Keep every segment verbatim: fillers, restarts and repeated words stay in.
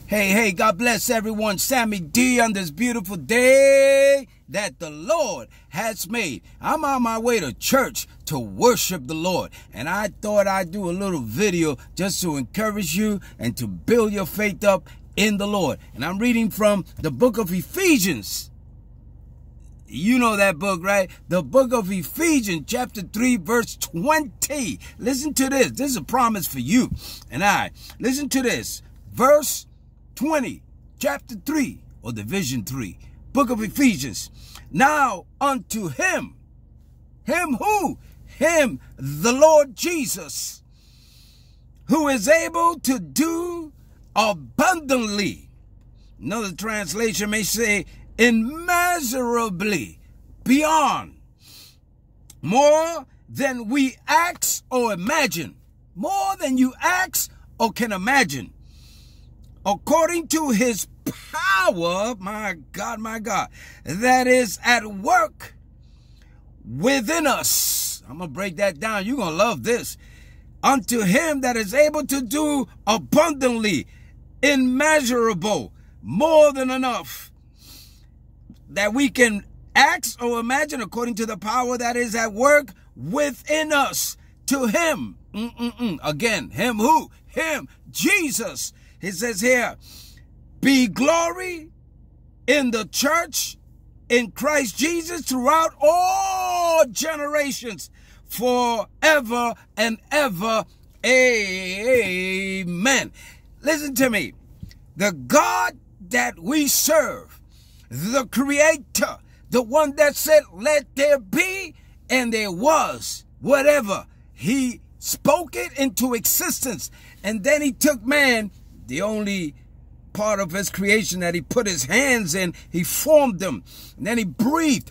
Hey, hey, God bless everyone. Sammy D on this beautiful day that the Lord has made. I'm on my way to church to worship the Lord. And I thought I'd do a little video just to encourage you and to build your faith up in the Lord. And I'm reading from the book of Ephesians. You know that book, right? The book of Ephesians, chapter three, verse twenty. Listen to this. This is a promise for you and I. Listen to this. Verse twenty, chapter three, or division three, book of Ephesians. Now unto him, him who? Him, the Lord Jesus, who is able to do abundantly. Another translation may say immeasurably, beyond, more than we ask or imagine, more than you ask or can imagine, according to his power, my God, my God, that is at work within us. I'm going to break that down. You're going to love this. Unto him that is able to do abundantly, immeasurable, more than enough, that we can ask or imagine, according to the power that is at work within us. To him, mm-mm-mm. again, him who? Him, Jesus. It says here, be glory in the church in Christ Jesus throughout all generations, forever and ever. Amen. Listen to me. The God that we serve, the creator, the one that said, let there be, and there was, whatever. He spoke it into existence. And then he took man, the only part of his creation that he put his hands in, he formed them. And then he breathed.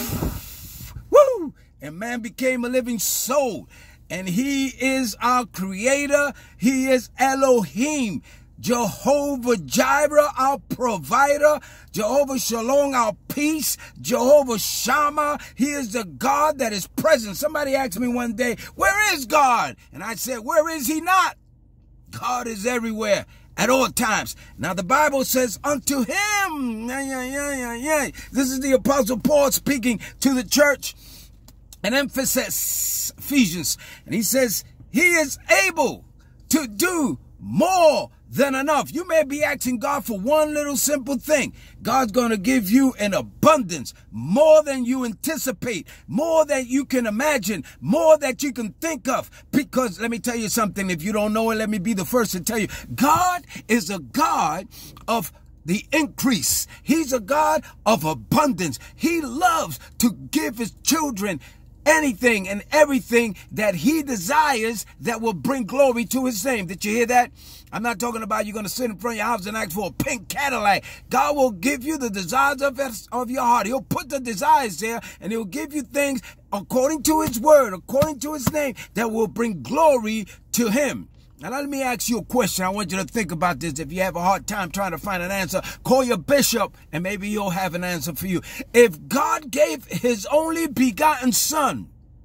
Woo! And man became a living soul. And he is our creator. He is Elohim. Jehovah Jireh, our provider. Jehovah Shalom, our peace. Jehovah Shammah, he is the God that is present. Somebody asked me one day, where is God? And I said, where is he not? God is everywhere at all times. Now the Bible says unto him. Yeah, yeah, yeah, yeah, yeah. This is the Apostle Paul speaking to the church. An emphasis, Ephesians. And he says, he is able to do more than enough. You may be asking God for one little simple thing. God's going to give you an abundance, more than you anticipate, more than you can imagine, more that you can think of. Because let me tell you something. If you don't know it, let me be the first to tell you. God is a God of the increase. He's a God of abundance. He loves to give his children anything and everything that he desires that will bring glory to his name. Did you hear that? I'm not talking about you're going to sit in front of your house and ask for a pink Cadillac. God will give you the desires of, of your heart. He'll put the desires there, and he'll give you things according to his word, according to his name, that will bring glory to him. Now, let me ask you a question. I want you to think about this. If you have a hard time trying to find an answer, call your bishop and maybe he'll have an answer for you. If God gave his only begotten son,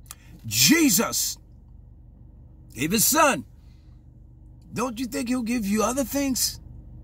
Jesus, gave his son, don't you think he'll give you other things?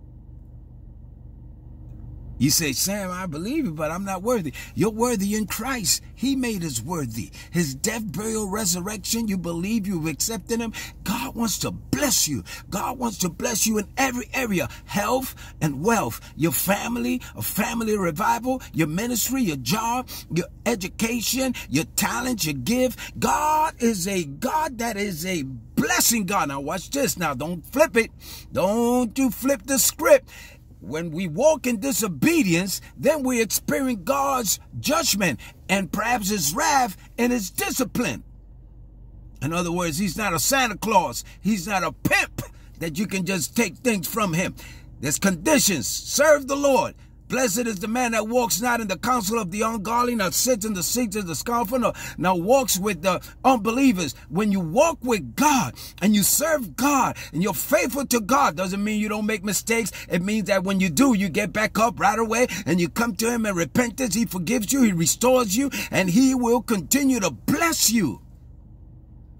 You say, Sam, I believe it, but I'm not worthy. You're worthy in Christ. He made us worthy. His death, burial, resurrection, you believe, you've accepted him. God wants to bless you. God wants to bless you in every area. Health and wealth. Your family, a family revival, your ministry, your job, your education, your talent, your gift. God is a God that is a blessing God. Now watch this. Now don't flip it. Don't you flip the script. When we walk in disobedience, then we experience God's judgment and perhaps his wrath and his discipline. In other words, he's not a Santa Claus. He's not a pimp that you can just take things from him. There's conditions. Serve the Lord. Blessed is the man that walks not in the counsel of the ungodly, nor sits in the seats of the scornful, nor, nor walks with the unbelievers. When you walk with God and you serve God and you're faithful to God, doesn't mean you don't make mistakes. It means that when you do, you get back up right away and you come to him in repentance. He forgives you, he restores you, and he will continue to bless you.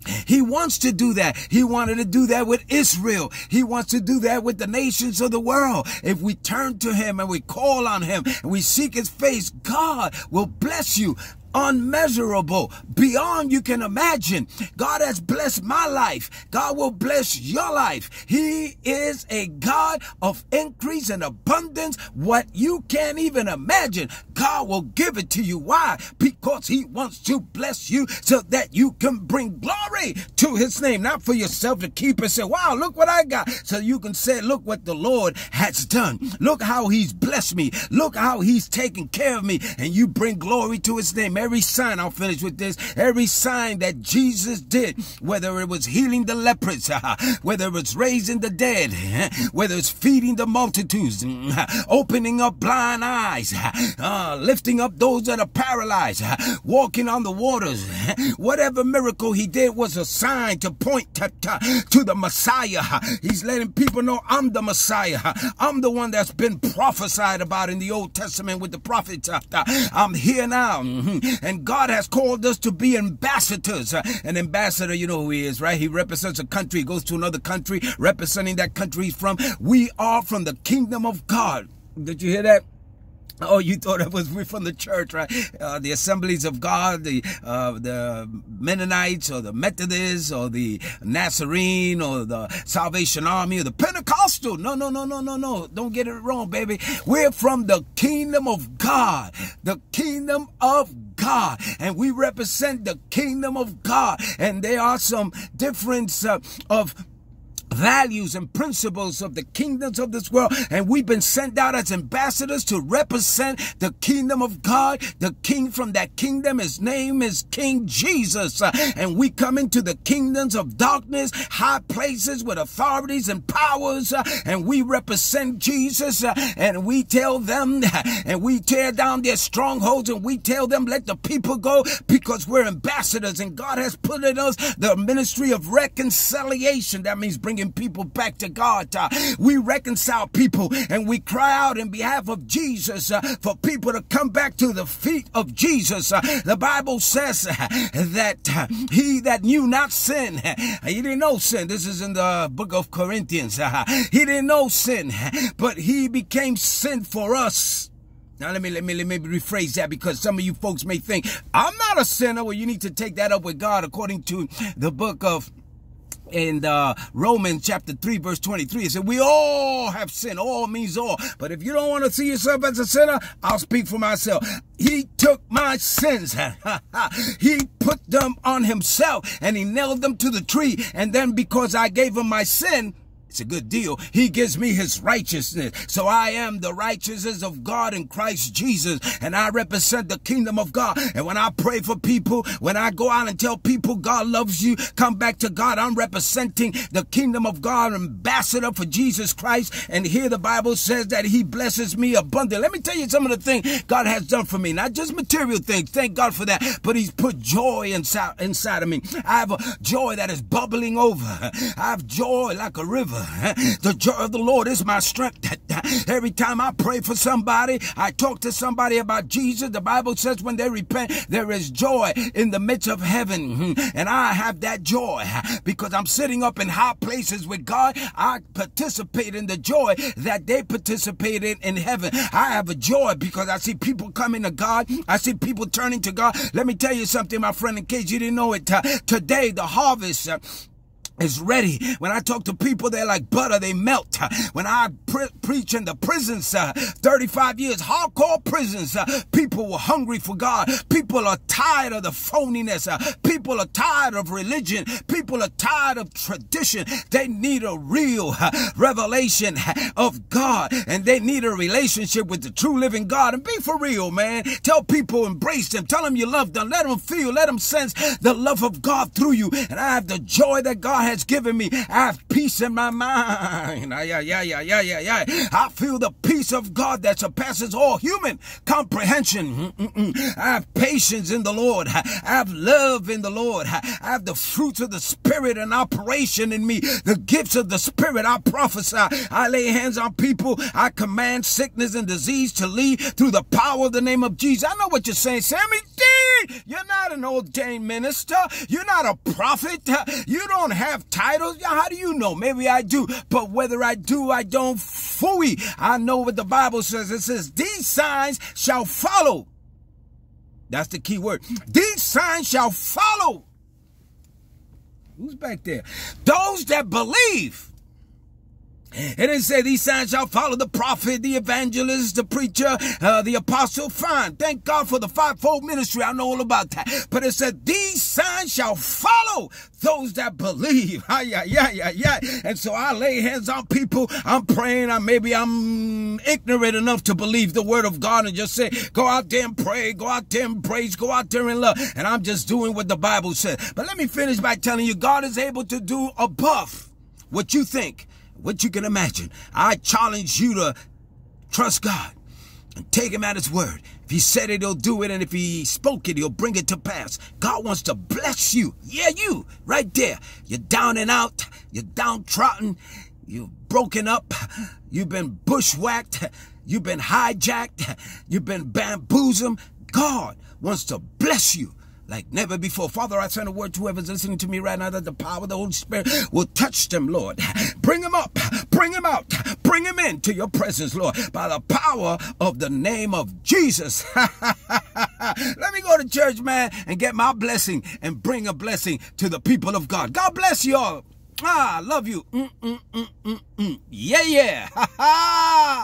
He wants to do that. He wanted to do that with Israel. He wants to do that with the nations of the world. If we turn to him and we call on him and we seek his face, God will bless you. Unmeasurable, beyond you can imagine. God has blessed my life. God will bless your life. He is a God of increase and abundance. What you can't even imagine, God will give it to you. Why? Because he wants to bless you so that you can bring glory to his name, not for yourself to keep and say, wow, look what I got. So you can say, look what the Lord has done. Look how he's blessed me. Look how he's taken care of me. And you bring glory to his name. Every sign, I'll finish with this, every sign that Jesus did, whether it was healing the lepers, whether it was raising the dead, whether it's feeding the multitudes, opening up blind eyes, uh, lifting up those that are paralyzed, walking on the waters, whatever miracle he did was a sign to point to, to, to the Messiah. He's letting people know, I'm the Messiah. I'm the one that's been prophesied about in the Old Testament with the prophets. I'm here now. And God has called us to be ambassadors. An ambassador, you know who he is, right? He represents a country, he goes to another country, representing that country he's from. We are from the kingdom of God. Did you hear that? Oh, you thought it was we from the church, right? Uh, the Assemblies of God, the uh, the Mennonites or the Methodists or the Nazarene or the Salvation Army or the Pentecostal. No, no, no, no, no, no. Don't get it wrong, baby. We're from the kingdom of God. The kingdom of God. And we represent the kingdom of God. And there are some difference uh, of values and principles of the kingdoms of this world, and we've been sent out as ambassadors to represent the kingdom of God. The king from that kingdom, his name is King Jesus, uh, and we come into the kingdoms of darkness, high places with authorities and powers, uh, and we represent Jesus, uh, and we tell them, and we tear down their strongholds, and we tell them, let the people go, because we're ambassadors, and God has put in us the ministry of reconciliation. That means bringing people back to God. Uh, we reconcile people and we cry out in behalf of Jesus uh, for people to come back to the feet of Jesus. Uh, the Bible says uh, that uh, he that knew not sin, uh, he didn't know sin. This is in the book of Corinthians. Uh, he didn't know sin, but he became sin for us. Now, let me, let me, let me rephrase that, because some of you folks may think, I'm not a sinner. Well, you need to take that up with God according to the book of in uh, Romans chapter three, verse twenty-three. It said, we all have sinned. All means all. But if you don't want to see yourself as a sinner, I'll speak for myself. He took my sins. He put them on himself and he nailed them to the tree. And then because I gave him my sin, it's a good deal, he gives me his righteousness. So I am the righteousness of God in Christ Jesus. And I represent the kingdom of God. And when I pray for people, when I go out and tell people God loves you, come back to God, I'm representing the kingdom of God, ambassador for Jesus Christ. And here the Bible says that he blesses me abundantly. Let me tell you some of the things God has done for me. Not just material things. Thank God for that. But he's put joy inside, inside of me. I have a joy that is bubbling over. I have joy like a river. The joy of the Lord is my strength. Every time I pray for somebody, I talk to somebody about Jesus, the Bible says when they repent, there is joy in the midst of heaven. And I have that joy because I'm sitting up in high places with God. I participate in the joy that they participate in in heaven. I have a joy because I see people coming to God. I see people turning to God. Let me tell you something, my friend, in case you didn't know it. Uh, today, the harvest uh, is ready. When I talk to people, they're like butter, they melt. When I pre preach in the prisons, uh, thirty-five years, hardcore prisons, uh, people were hungry for God. People are tired of the phoniness. Uh, people are tired of religion. People are tired of tradition. They need a real uh, revelation of God, and they need a relationship with the true living God. And be for real, man. Tell people, embrace them. Tell them you love them. Let them feel, let them sense the love of God through you. And I have the joy that God has given me. I have peace in my mind. Yeah, yeah, yeah, yeah, yeah, yeah. I feel the peace of God that surpasses all human comprehension. Mm-mm-mm. I have patience in the Lord. I have love in the Lord. I have the fruits of the Spirit in operation in me. The gifts of the Spirit. I prophesy. I lay hands on people. I command sickness and disease to leave through the power of the name of Jesus. I know what you're saying, Sammy. married. You're not an ordained minister. You're not a prophet. You don't have titles. How do you know? Maybe I do. But whether I do, I don't fully. I know what the Bible says. It says, these signs shall follow. That's the key word. These signs shall follow. Who's back there? Those that believe. And it said these signs shall follow the prophet, the evangelist, the preacher, uh, the apostle. Fine. Thank God for the fivefold ministry. I know all about that. But it said these signs shall follow those that believe. Yeah, yeah, yeah, yeah. And so I lay hands on people. I'm praying. I, maybe I'm ignorant enough to believe the word of God and just say, go out there and pray. Go out there and praise. Go out there and love. And I'm just doing what the Bible says. But let me finish by telling you, God is able to do above what you think, what you can imagine. I challenge you to trust God and take him at his word. If he said it, he'll do it. And if he spoke it, he'll bring it to pass. God wants to bless you. Yeah, you right there. You're down and out. You're downtrodden. You've broken up. You've been bushwhacked. You've been hijacked. You've been bamboozled. God wants to bless you like never before. Father, I send a word to whoever's listening to me right now that the power of the Holy Spirit will touch them, Lord. Bring them up, bring them out, bring them into your presence, Lord, by the power of the name of Jesus. Let me go to church, man, and get my blessing and bring a blessing to the people of God. God bless you all. Ah, I love you. Mm, mm, mm, mm, mm. Yeah, yeah.